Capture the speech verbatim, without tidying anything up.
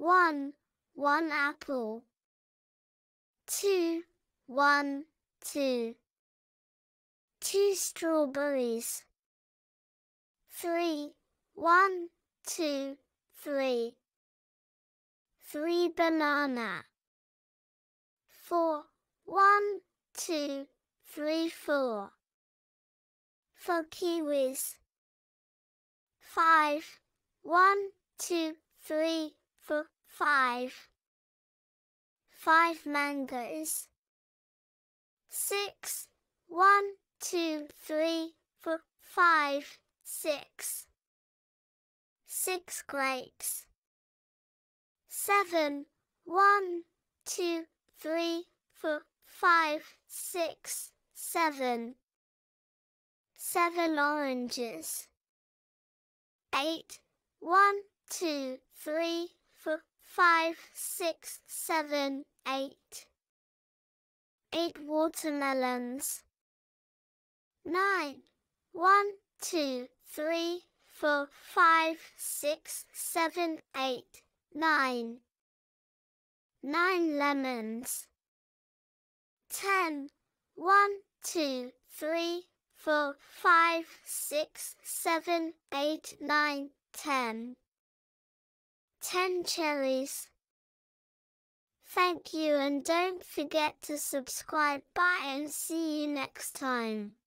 one, one apple. Two, one, two. Two strawberries. Three, one, two, three. Three banana. Four, one, two, three, four. Four kiwis. Five, one, two, three, four, five. Five mangoes. Six, one, two, three, four, five, six. Six grapes. Seven, one, two, three, four, five, six, seven. Seven oranges. Eight, one, two, three, four, five, six, seven, eight. Eight watermelons. Nine, one, two, three, four, five, six, seven, eight, nine. Nine lemons. Ten, one, two, three, four, five, six, seven, eight, nine, ten. Ten cherries. Thank you, and don't forget to subscribe. Bye and see you next time.